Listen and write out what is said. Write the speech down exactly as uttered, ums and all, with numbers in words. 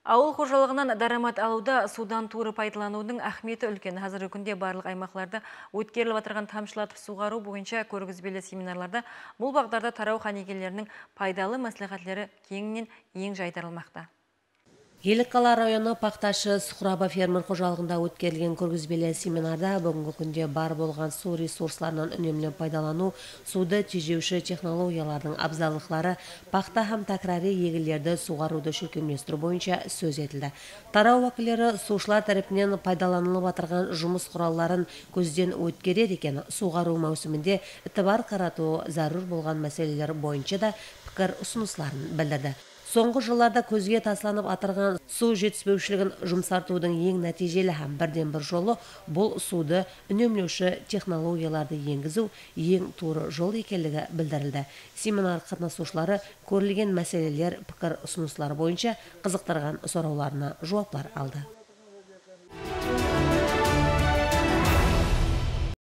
Ауыл қожалығынан дарамат алуда судан туры пайдаланудың ахметі үлкен. Қазіргі күнде барлық аймақларды өткеріліп отырған тамшылатып суғару бойынша көргізбелі семинарларда бұл бағдарда тарау ханегелерінің пайдалы мәслихатлері кеңінен ең жайдарылмақта. Елікқала районы Пақташы Сұқыраба фермер қожалығында өткерілген көргізбелі семинарда бүгінгі күнде бар болған су ресурсларынан үнемді пайдалану, суды тежеуші технологиялардың абзалықлары, пақта һәм такрари егілерді суғаруды шүркемлестіру бойынша сөз етілді. Тарау уәкілері сушылар тарапынан пайдаланылып атырған жұмыс құралларын көзден өткерер екен, суғару маусымінде ітібар қарату зарур болған мәселелер бойынша да пікір ұсынысларын білдірді. Соңғы жылlarda көзге тасланып атырған су жетіспеушілігін жұмсартудың ең нәтижелі һәм бірден бір жолы бұл суды үнемлеуші технологияларды енгізу ең тура жол екенлігі білдірілді. Семинар қатысушылары көрілген мәселелер, пікір ұсыныстары бойынша қызықтырған сұрауларына жауаптар алды.